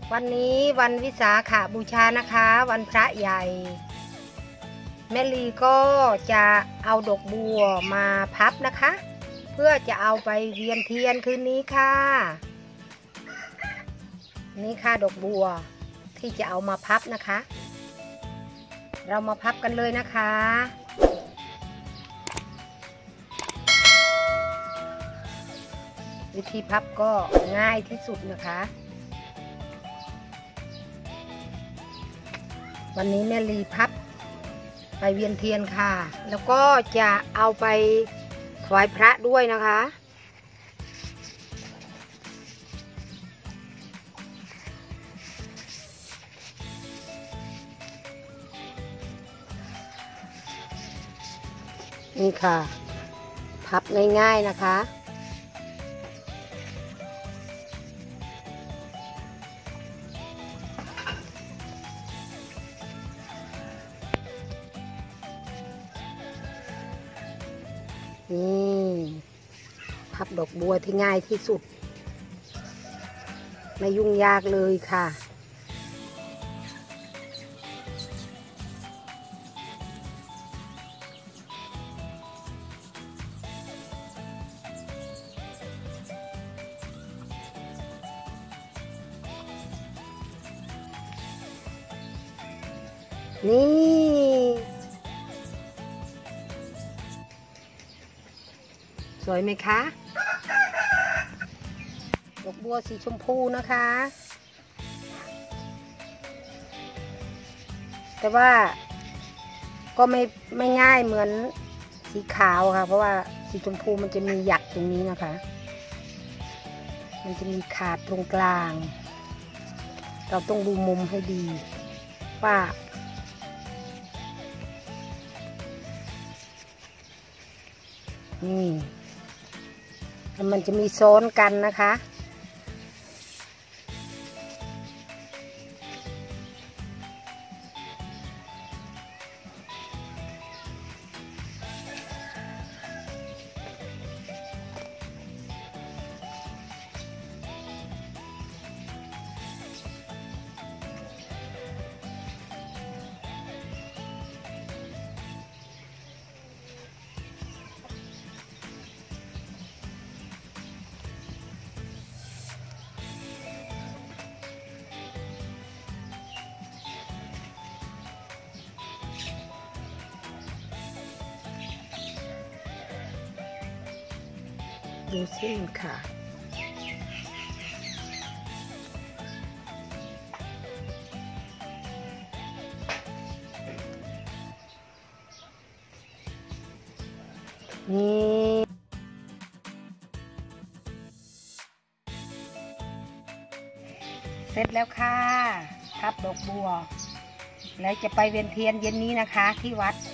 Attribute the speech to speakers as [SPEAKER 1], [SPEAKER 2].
[SPEAKER 1] วันนี้วันวิสาขบูชานะคะวันพระใหญ่แม่ลีก็จะเอาดอกบัวมาพับนะคะเพื่อจะเอาไปเวียนเทียนคืนนี้ค่ะนี่ค่ะดอกบัวที่จะเอามาพับนะคะเรามาพับกันเลยนะคะวิธีพับก็ง่ายที่สุดนะคะวันนี้แม่ลีพับไปเวียนเทียนค่ะแล้วก็จะเอาไปถวายพระด้วยนะคะนี่ค่ะพับง่ายๆนะคะนี่พับดอกบัวที่ง่ายที่สุดไม่ยุ่งยากเลยค่ะนี่สวยไหมคะดอกบัวสีชมพูนะคะแต่ว่าก็ไม่ง่ายเหมือนสีขาวค่ะเพราะว่าสีชมพูมันจะมีหยักตรงนี้นะคะมันจะมีขาดตรงกลางเราต้องดูมุมให้ดีว่านี่มันจะมีซ้อนกันนะคะดูสิค่ะนี่เสร็จแล้วค่ะพับดอกบัวแล้วจะไปเวียนเทียนเย็นนี้นะคะที่วัด